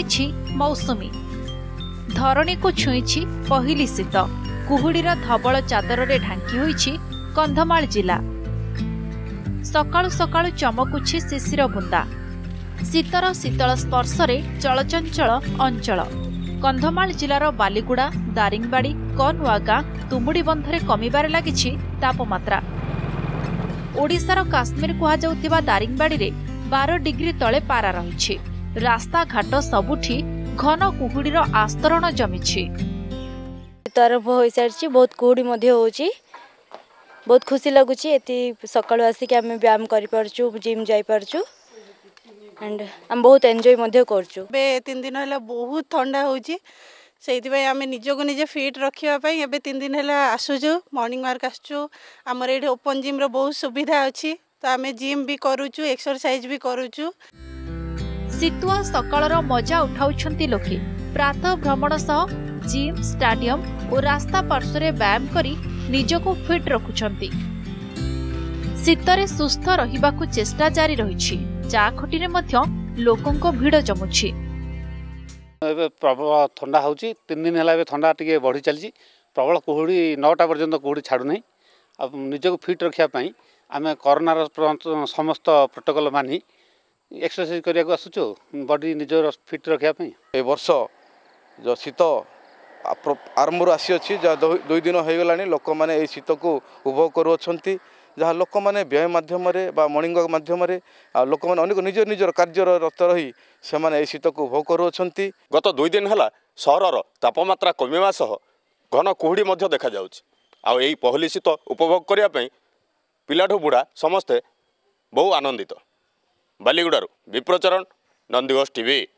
आसी मौसुमी धरणी को छुईछि पहिली शीत कुहुड़ीर धवल चादर रे ढांकी होईछि कंधमाल जिला सकाळु सकाळु चमकुछि शिशिर बुंदा शीतर शीतल स्पर्श रे चलचंचल अंचल कंधमाल जिलार बालीगुड़ा दारिंगबाड़ी कनवागा तुमुड़ी बंधरे कमिबार लागिछि तापमात्रा ओडिशार काश्मीर कुहाजाउथिबा दारिंगबाड़ी रे 12 डिग्री तले पारा रहिछि रास्ता घाट सबुठी घन कुहुड़ीर आस्तरण जमिछि तरफ हो सारी बहुत कुहुड़ी मध्य होची बहुत खुशी लगुच एति सकाळु आसिक आम व्यायाम करि परचु जिम जाई परचु एंड हम बहुत एंजॉय मध्य करचु बे 3 दिन हला बहुत ठंडा होची सेति भाई आमे निजो को निजे फिट रखिया पई एबे 3 दिन हला आसुजु मॉर्निंग वार्क आसचु हमर एठी ओपन जिम रो बहुत सुविधा अछि तो आमे जिम भी करूचु एक्सरसाइज भी करूचु शीतुआ सकाळर मजा उठाउछंती लोके प्रातः भ्रमण सह जिम स्टेडियम और रास्ता पार्श्वरे व्यायाम करी निजको फिट रखुछंती शीतरे सुस्थ रहिबाकु चेष्टा जारी रहिछि चा खटिरे मध्य लोकंको भीड़ जमुछि एबे प्रबल ठंडा होउछि 3 दिन हला एबे ठंडा टिके बढ़ी चलछि प्रबल कुहुड़ी 9टा पर्यंत कुहुड़ी छाडु नै अब निजको फिट रखिया पई आमे कोरोना रो समस्त प्रोटोकॉल मानि एक्सरसाइज करिया को आसुछु बॉडी निजर फिट रखिया पई ए वर्ष जो शीत आरंभ आसी अच्छी जहाँ 2 दिन हो गलानी लोक मैंने ये शीत को उपभोग करुँच जहाँ लोक मैंने व्यायाम मध्यम मॉर्निंग वॉक मध्यम लोक मैंने अनेक निज निजर कार्यरत रही से मैंने शीत को उपभोग करुँच गत 2 दिन है सहर तापमात्रा कमिवा सह घन कुहुड़ी देखा आई पहली शीत उपभोग करने पिलाठू बुढ़ा समस्ते बहु आनंदित बालीगुड़ारू विप्रचरण नंदीघोष टीवी।